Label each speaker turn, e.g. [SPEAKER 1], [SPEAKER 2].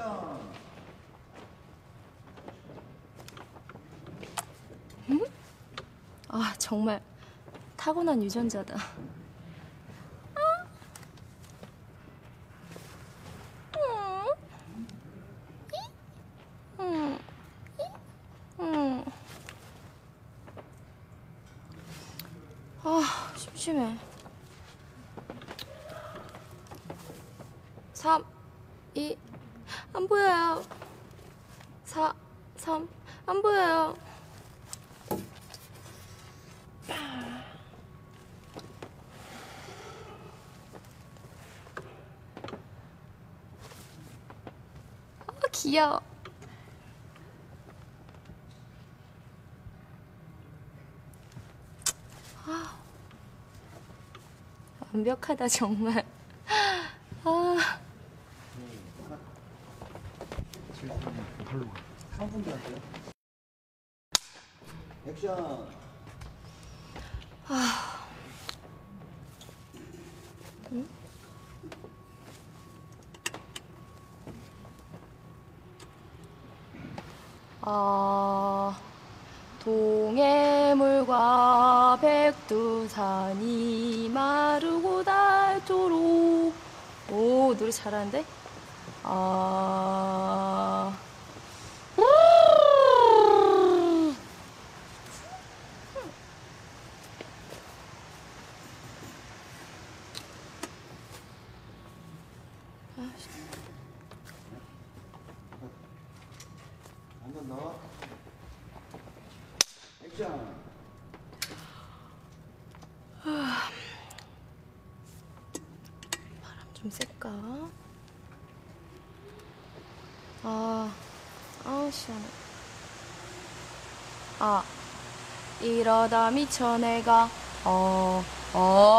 [SPEAKER 1] 아, 정말 타고난 유전자다. 아, 심심해. 3, 2, 안 보여요. 4, 3, 안 보여요. 아, 귀여워. 아, 완벽하다, 정말. 아.
[SPEAKER 2] 3분 갈게요. 액션.
[SPEAKER 1] 응? 동해물과 백두산이 마르고 닳도록. 오, 노래 잘하는데?
[SPEAKER 2] 한번 더. 액션.
[SPEAKER 1] 바람 좀 쐴까? 시원해. 이러다 미쳐 내가